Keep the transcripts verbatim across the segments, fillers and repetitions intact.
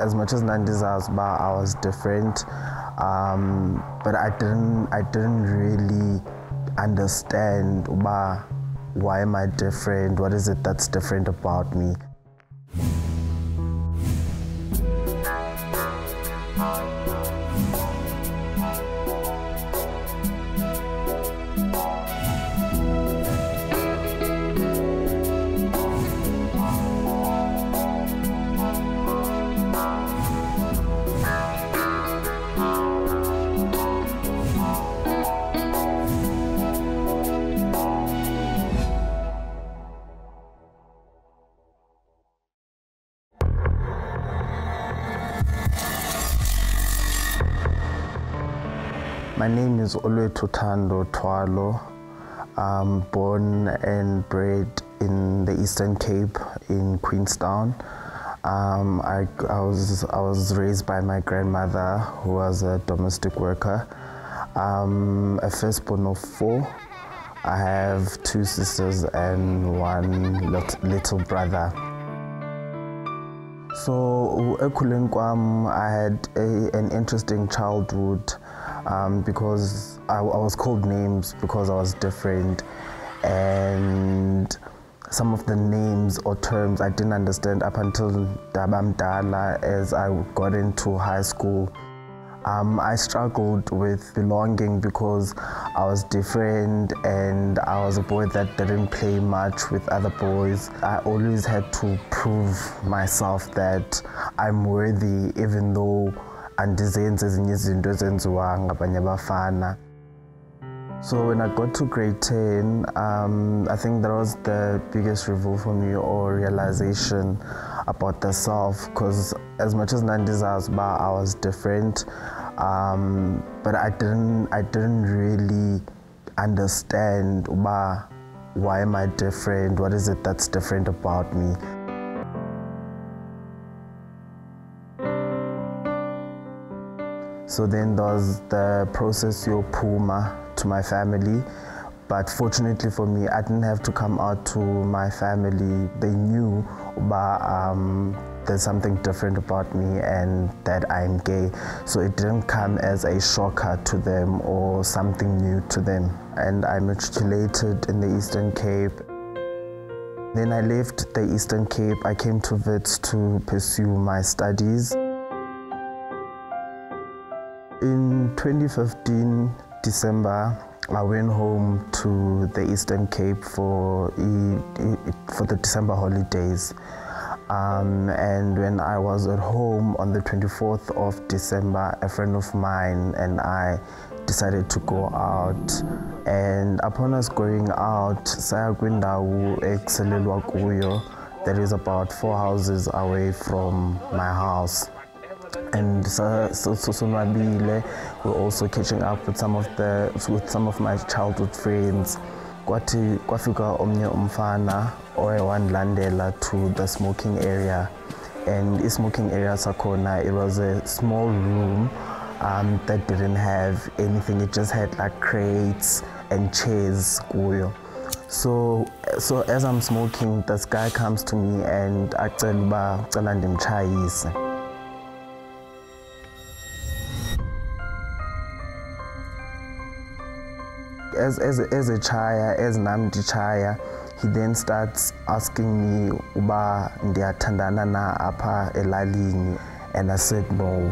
as much as Nandiza's bar, I was different, um, but I didn't, I didn't really understand bar, why am I different? What is it that's different about me? My name is Olwethuthando Twalo. I'm born and bred in the Eastern Cape in Queenstown. Um, I, I, was, I was raised by my grandmother, who was a domestic worker. I'm a firstborn of four. I have two sisters and one little brother. So, ekhuleni kwam, I had a, an interesting childhood. Um, because I, I was called names because I was different, and some of the names or terms I didn't understand up until Dabamdala as I got into high school. Um, I struggled with belonging because I was different and I was a boy that didn't play much with other boys. I always had to prove myself that I'm worthy, even though andizenzi ezinye izinto ezenziwa ngabanye abafana. So when I got to grade ten, um, I think that was the biggest reveal for me, or realization about the self, because as much as Nandiza's bar, I was different, um, but I didn't, I didn't really understand bar, why am I different? What is it that's different about me? So then there was the process yo Puma to my family, but fortunately for me, I didn't have to come out to my family. They knew but, um, there's something different about me and that I'm gay. So it didn't come as a shocker to them or something new to them. And I matriculated in the Eastern Cape. Then I left the Eastern Cape. I came to Wits to pursue my studies. In twenty fifteen, December, I went home to the Eastern Cape for, for the December holidays. Um, and when I was at home on the twenty-fourth of December, a friend of mine and I decided to go out. And upon us going out, saya kwindawo eselelwa kuyo, that is about four houses away from my house. And so, so, so, so we're also catching up with some of the with some of my childhood friends. Kwathi kwafika omnye umfana owalandela to the smoking area, and in smoking area sakhona, it was a small room um, that didn't have anything. It just had like crates and chairs kuyo. So, so as I'm smoking, this guy comes to me and acela uba ucela ndimtshayise. As, as, as a chaya, as namdi chaya, he then starts asking me uba ndiyathandana na apha elalini, and I said no.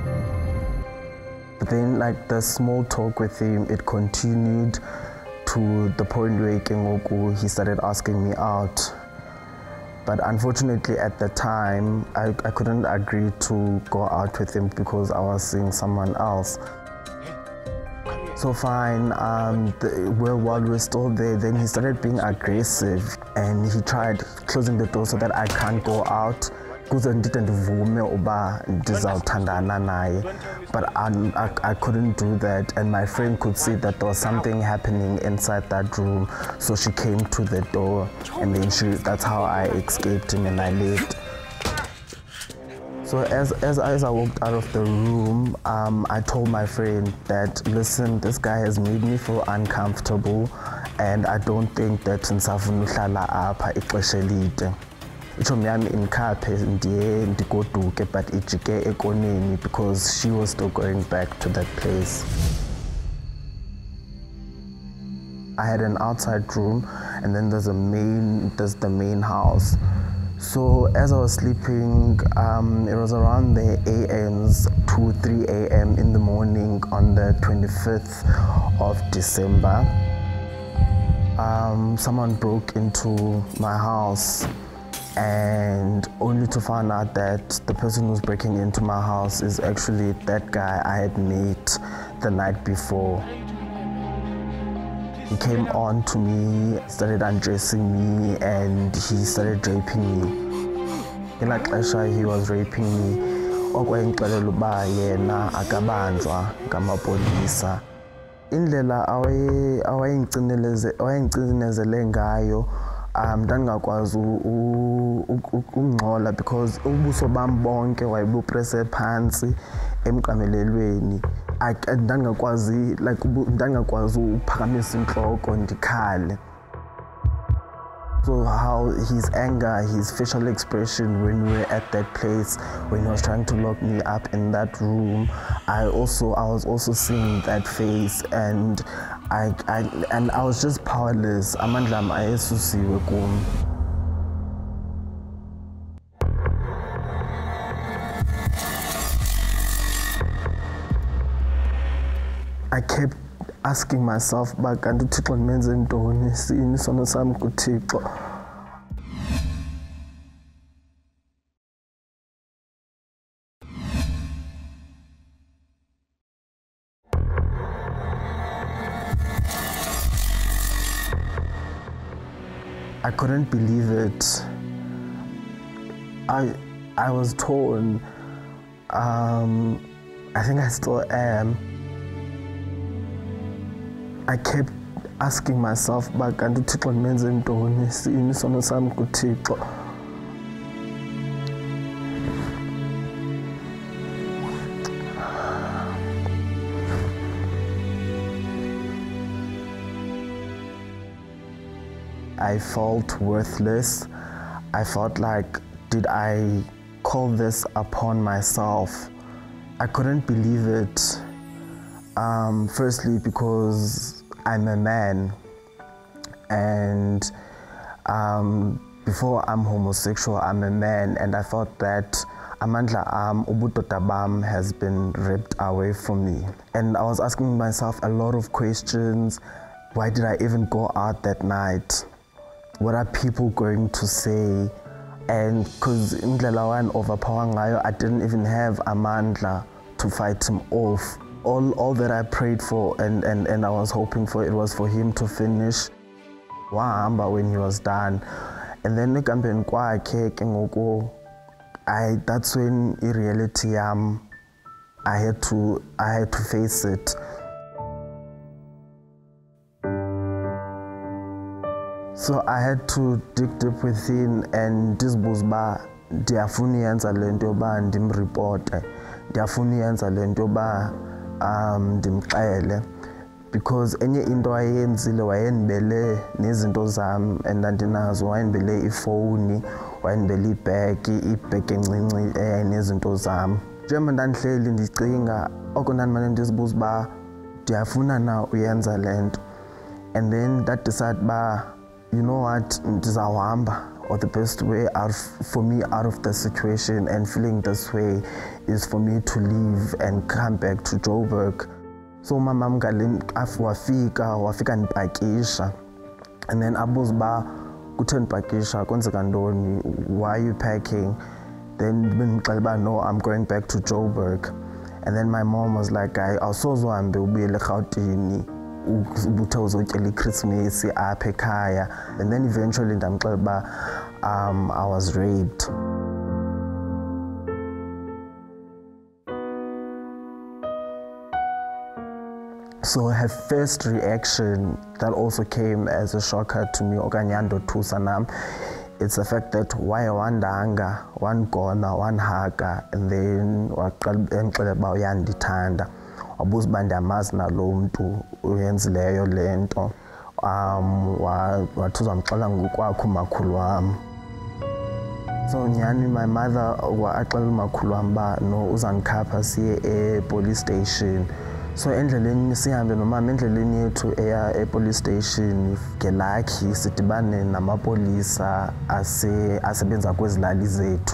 But then like the small talk with him, it continued to the point where kengoku he started asking me out. But unfortunately at the time, I, I couldn't agree to go out with him because I was seeing someone else. So fine, um, the, well, while we were still there, then he started being aggressive and he tried closing the door so that I can't go out. But I, I, I couldn't do that, and my friend could see that there was something happening inside that room. So she came to the door, and then she, that's how I escaped him and I left. So as, as, as I walked out of the room, um, I told my friend that, listen, this guy has made me feel uncomfortable and I don't think that nsafuna uhlala apha ixesha elide. ichomi yami inkhaphe ndiye ndigoduke but ijike ekoneni because she was still going back to that place. I had an outside room and then there's a main, there's the main house. So as I was sleeping, um, it was around the A Ms, two, three A M in the morning on the twenty-fifth of December. Um, someone broke into my house and only to find out that the person who's breaking into my house is actually that guy I had met the night before. He came on to me, started undressing me, and he started raping me. In that klesha, he was raping me. Okwayengixelela uba yena akabanjwa ngamapolisa. Indlela awayengcinezele ngayo um ndangakwazi ukungcola because ubuso bam bonke wayebuprese phansi emqamelelweni. Ndangakwazi like ndangakwazi uphakamisa inhloko ndikhale. So how his anger, his facial expression when we were at that place, when he was trying to lock me up in that room, I also I was also seeing that face, and I, I and I was just powerless. Amandla ami ayesusiwe kum. I kept asking myself, but kanti uThixo ndimenze ntoni, sini isono sami kuThixo. I couldn't believe it. I I was torn. Um, I think I still am. I kept asking myself, but kanti uThixo ndimenze ntoni, sini isono sami kuThixo. I felt worthless. I felt like, did I call this upon myself? I couldn't believe it. Um, firstly, because I'm a man, and um, before I'm homosexual, I'm a man, and I thought that amandla am ubudoda bam has been ripped away from me. And I was asking myself a lot of questions. Why did I even go out that night? What are people going to say? And because indlela wan overpower ngayo, I didn't even have amandla to fight him off. All, all that I prayed for and, and, and I was hoping for, it was for him to finish wahamba when he was done. And then ekambeni kwakhe ke ngoku, I that's when in reality um I had to I had to face it. So I had to dig deep within and ndizibuza uba ndiyafuna uyenza le nto yoba ndimripote, ndiyafuna uyenza le nto yoba um ndimxele, because enye into wayenzile wayendibele nezinto zam and andinazo. Wayendibele ifowuni, wayendibele ibhegi, ibhegi encinci eyayinezinto zam. Njengoba ndandihleli ndicinga, oko ndandimane ndizibuza uba ndiyafuna na uyenza le nto. And then that decided uba, you know what, ndizawuhamba, or the best way out for me out of the situation and feeling this way is for me to leave and come back to Joburg. So umama wami wafika wafika ndipakisha, and then abuza uba kutheni ndipakisha, kwenzeka ntoni, why are you packing? Then bendimxelela uba no, I'm going back to Joburg. And then my mom was like, hayi awusoze uhambe ubuyele eRhawutini ubuthe uzotyela iChristmas apha ekhaya. And then eventually ndamxelela uba um, I was raped. So her first reaction that also came as a shocker to me, okanye yandothusa nam, it's the fact that why wandanga, wangona, wanhaga, and then waqala uba uyandithanda. Wabuza uba ndiyamazi nalo mntu uyenzileyo le nto. Um, wathi uzamxela ngokwakho umakhulu wam. So nyani, my mother waxelela umakhulu wam uba no uzandikhapha siye e-police station. So endleleni sihambe nomama endleleni yethu eya e-police station ngelakhi sidibane namapolisa ase asebenza kwezilali zethu.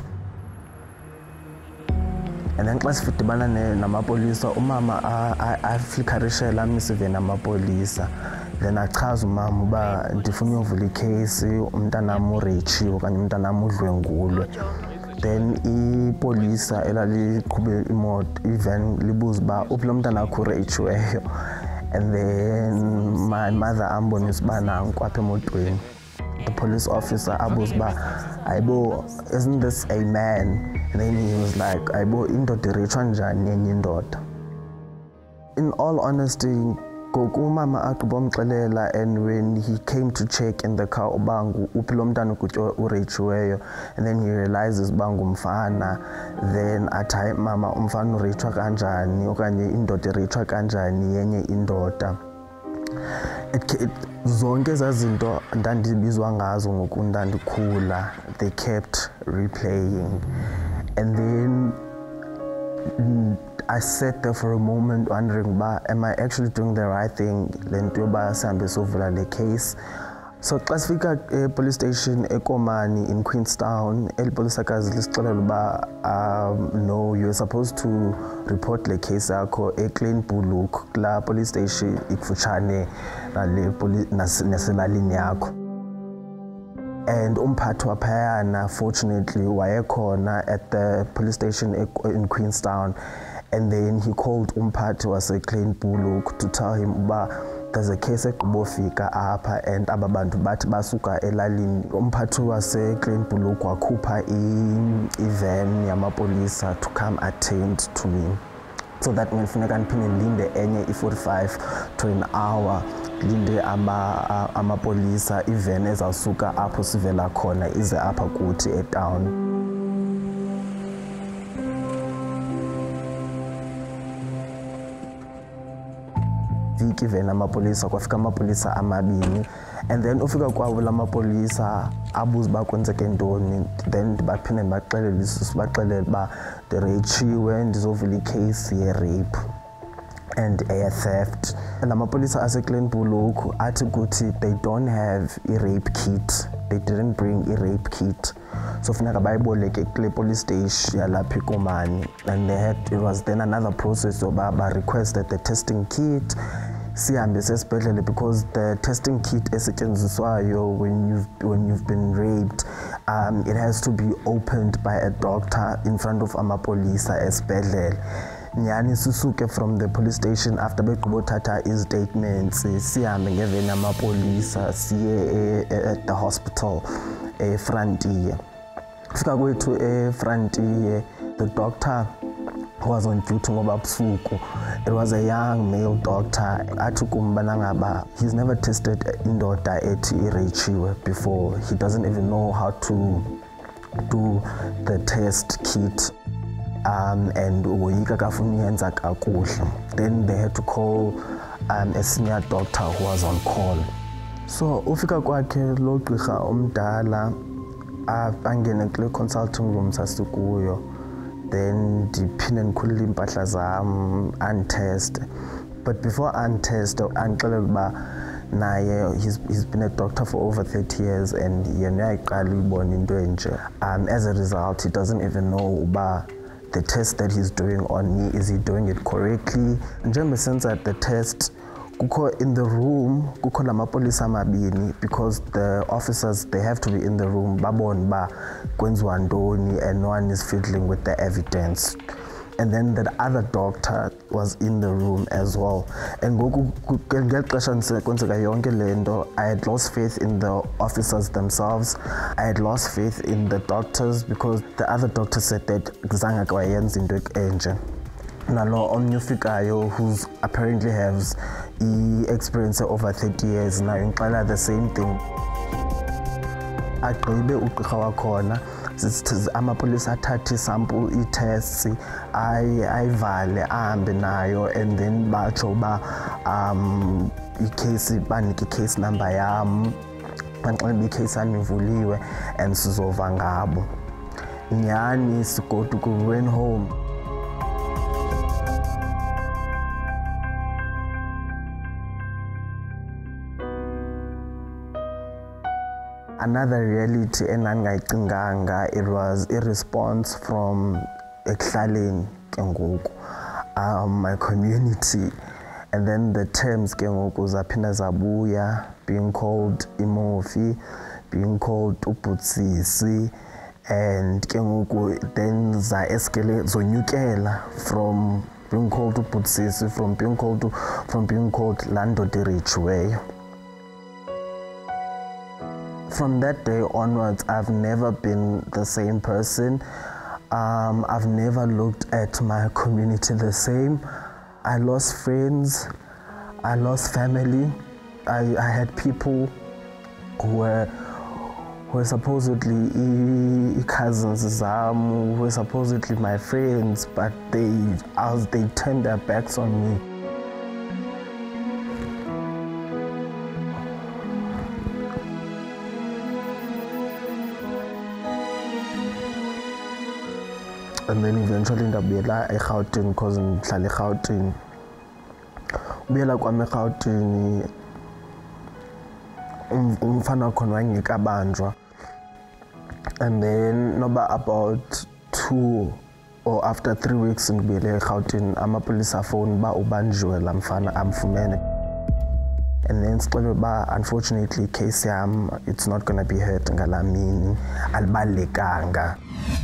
And then xa sidibana namapolisa umama aflikarishela amisive namapolisa. Then achaza umama uba ndifuna uyovula ikheyisi umntanam ureyichiwe okanye umntanam udlwengulwe. Then ipolisa elaliqhube imoto ivan libuza uba uphi lo mntana akho ureyichiweyo. And then my mother ambonisa uba nanku apha emotweni. The police officer abuza uba ayibo, isn't this a man? And then he was like, ayibo, indoda ireyitshwa njani enye indoda? In all honesty, goku umama agqiba umxelela, and when he came to check in the car uba uphi lo mntana ureyichiweyo, and then he realizes uba ngumfana, then athi hayi mama, umfana ureyitshwa kanjani okanye indoda ireyitshwa kanjani yenye indoda. It, it, zonke ezaa zinto ndandibizwa ngazo ngoku ndandikhula, they kept replaying. And then mm, I sat there for a moment wondering, am I actually doing the right thing? Then tuyoba sihambe sovula le case. So xa sifika e-police station eKomani in Queenstown, eli polisakazi lisixelela uba um, no, you're supposed to report le case yakho eClean Bullock, la police station ikufutshane naselalini yakho. And umphathi waphayana fortunately wayekhona at the police station in Queenstown. And then he called umphathi wase-Clean Bullock to tell him uba there's a case ekubofika apha and aba bantu bathi basuka elalini. Umphathi wase-Clean Bullock wakhupha i-van yamapolisa to come attend to me. So that means funeka ndiphinde ndilinde enye i-forty-five to an hour linde amapolisa i-van ezawusuka apho sivela khona ize apha kuthi etown. Viki amapolisa kwafika amapolisa amabini, and then ufika kwabo lamapolisa abuza uba kwenzeke ntoni. Then baphinde ndibaxelele isusu baxelele uba ndireyichiwe ndizovula ikheyisi ye-rape and eye-theft. And amapolisa ase-Clean Bullock athi kuthi they don't have i-rape kit, they didn't bring i-rape kit. So funeka bayiboleke kule police station yalapha eKomani. And they had, it was then another process oba ba requested the testing kit sihambe sesibhedlele, because the testing kit esetyenziswayo when you've when you've been raped, um, it has to be opened by a doctor in front of amapolisa esibhedlele. Nyani sisuke from the police station after begqibothatha i-statements sihambe ngeveni amapolisa siye at the hospital eFrontier. Fika kwethu eFrontier, the doctor who was on duty ngoba busuku, it was a young male doctor. Athi kumbana ngaba he's never tested indoda ethi ireyichiwe before. He doesn't even know how to do the test kit. Um, and woyika kafuna uyenza kakuhle. Then they had to call um, a senior doctor who was on call. So ufika kwakhe lo gqirha omdala angene kule consulting room sasikuyo. Then ndiphinde ndikhulule impahla zam untest. But before untest andixelela uba naye he's, he's been a doctor for over thirty years and yena uyayiqala uyibona into enje. Um, as a result, he doesn't even know uba the test that he's doing on me, is he doing it correctly? Njengoba senza the test, kukho in the room, kukho lamapolisa amabini, because the officers, they have to be in the room, babon ba kwenziwa ntoni, and no one is fiddling with the evidence. And then the other doctor was in the room as well. And I had lost faith in the officers themselves. I had lost faith in the doctors, because the other doctor said that zange kwayenza into enje. Nalo omnye ufikayo who's apparently has experience over thirty years now inqala the same thing. Agqibe ugqirha wakhona amapolisa athathe sample i-tests ayivale ahambe nayo, and then batsho uba um i-case banike i-case number yam, banxelele uba i-case yam ivuliwe and sizova ngabo. nyani sigodu ku went home. Another reality enangayicinganga, it was a response from ekuhlaleni ke ngoku, um, my community, and then the terms ke ngoku zaphinda zabuya, being called imofi, being called ubutsisi, and ke ngoku then za escalate zonyukela from being called ubutsisi, from being called from being called Thando All. From that day onwards, I've never been the same person. Um, I've never looked at my community the same. I lost friends, I lost family. I, I had people who were, who were supposedly cousins, who were supposedly my friends, but they, as they turned their backs on me. And then eventually ndabuyela eGauteng because ndihlala eGauteng. Ubuyela kwami eGauteng umfana khona wayengekabanjwa. And then noba about two or after three weeks ndibuyele eGauteng, amapolisa phone ba ubanjiwe la mfana amfumene. And then sixelwe ba unfortunately case yam it's not going to be heard ngalamini, alibalekanga.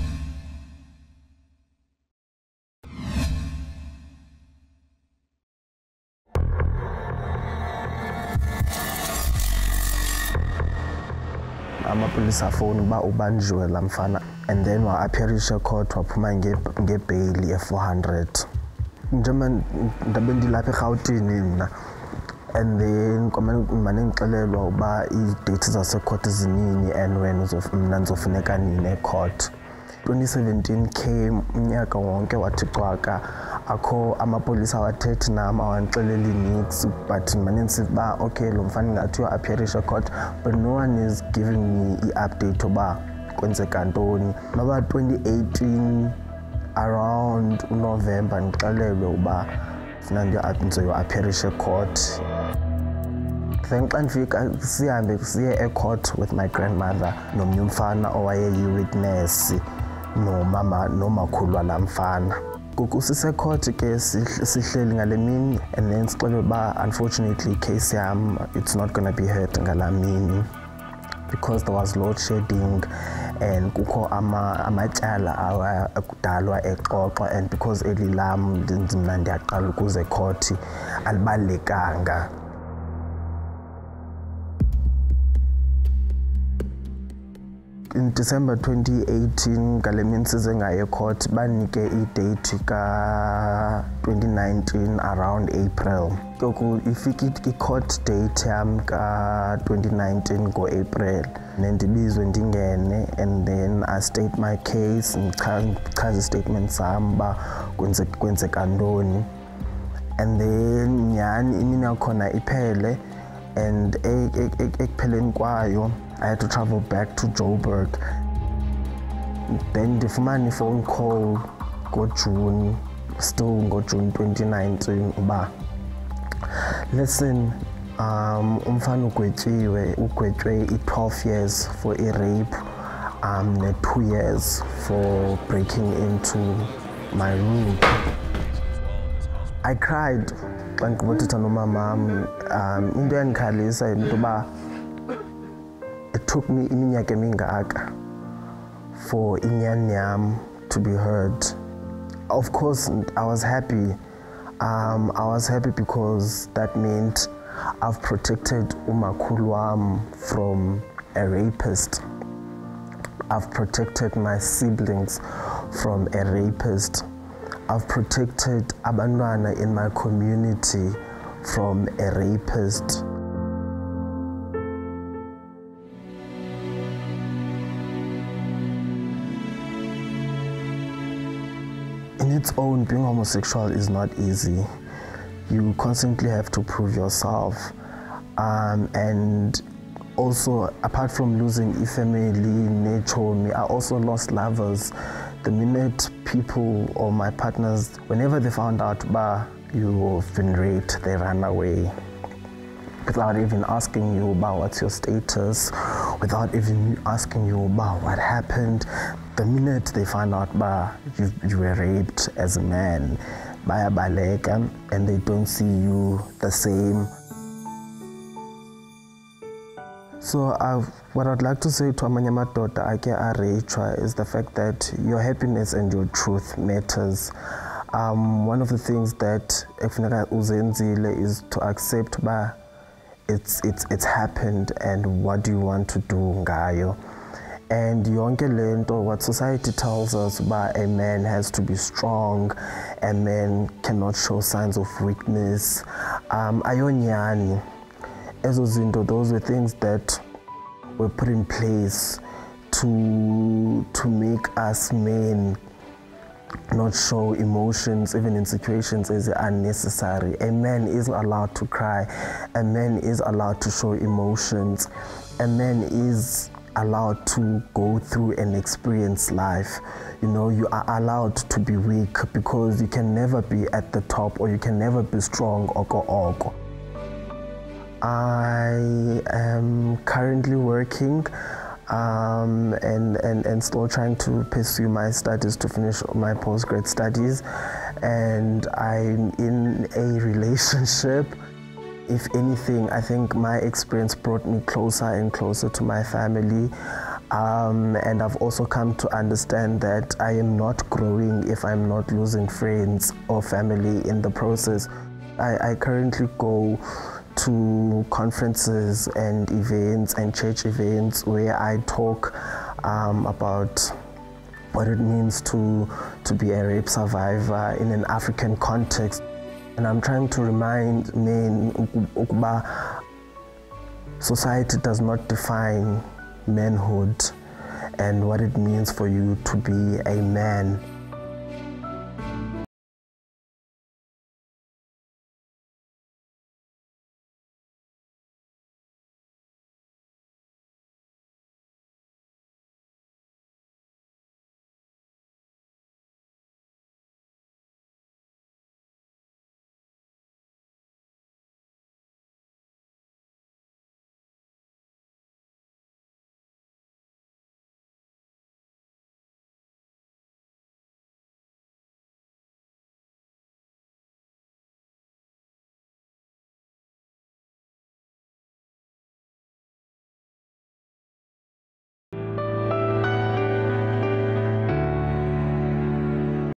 Amapolisa phone ba ubanjiwe la mfana, and then wa appearisha court waphuma ngebail e four hundred. Njengoba ndabe ndilapha eGauteng mina, and then kumane ngixelelwa uba i-dates zase-court zinini and when mna ndizofuneka nini e-court. twenty seventeen came, unyaka wonke wathi cwaka, akho amapolisa wathethi nam awandixeleli nix, but mane ndisiva uba okay lo mfana ngathi uappearisha court, but no one is giving me i-update uba kwenzeka ntoni. Noba twenty eighteen around November ndixelelwe uba funa ndizoappearisha court. Then xa ndifika sihambe siye e-court with my grandmother nomnye umfana owayeyi-witness nomama nomakhulu wala mfana. Ngoku sise-court ke sihleli ngale mini, and then sixelwe uba unfortunately case yam it's not going to be heard ngala mini because there was load shedding and kukho amatyala akudalwa exoxwa, and because eli lam mna ndiyaqala ukuze court alibalekanga. In December twenty eighteen, ngale mini size ngayo court banike i-date ka twenty nineteen around April. Ngoku ifike i-court date yam ka twenty nineteen ngo-April, nendibizwe ndingene, and then I state my case, ndichaze i-statement sam uba kwenzeka ntoni. And then nyhani imini yakhona iphele, and ekupheleni kwayo I had to travel back to Joburg. Then ndifumane i-phone call ngo-June, still ngo-June twenty nineteen uba listen, um umfana ugwetyiwe ugwetywe i-twelve years for i-rape um ne-two years for breaking into my room. I cried xa ndigqibothetha nomamam. Um into yandikhalisa into uba it took me iminyaka emingaka for inyani yam to be heard. Of course, I was happy. Um, I was happy because that meant I've protected umakhulu wam from a rapist. I've protected my siblings from a rapist. I've protected abantwana in my community from a rapist. In its own, being homosexual is not easy. You constantly have to prove yourself. Um, and also, apart from losing a family, nature, me, I also lost lovers. The minute people or my partners, whenever they found out, bah, you've been raped, they ran away. Without even asking you about what's your status, without even asking you about what happened. The minute they find out, bah, you, you were raped as a man, baya baleka, and they don't see you the same. So I've, what I'd like to say to amanye madoda ake areyitshwa is the fact that your happiness and your truth matters. Um, one of the things that efuneka uzenzile is to accept ba it's it's it's happened and what do you want to do ngayo. And yonke lento, what society tells us ba a man has to be strong, a man cannot show signs of weakness. Um, ayonyani. Ezo zinto, those were things that were put in place to to make us men not show emotions, even in situations as unnecessary. A man is allowed to cry. A man is allowed to show emotions. A man is allowed to go through and experience life. You know, you are allowed to be weak because you can never be at the top or you can never be strong. Oko oko. I am currently working um, and, and, and still trying to pursue my studies to finish my postgrad studies, and I'm in a relationship. If anything, I think my experience brought me closer and closer to my family, um, and I've also come to understand that I am not growing if I'm not losing friends or family in the process. I, I currently go to conferences and events and church events where I talk um, about what it means to, to be a rape survivor in an African context. And I'm trying to remind men that society does not define manhood and what it means for you to be a man.